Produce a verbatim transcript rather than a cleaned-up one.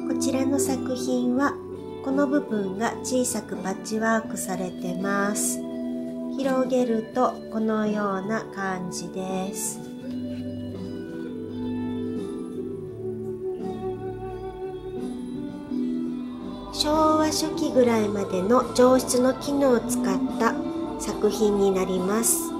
こちらの作品はこの部分が小さくパッチワークされてます。広げるとこのような感じです。昭和初期ぐらいまでの上質の絹を使った作品になります。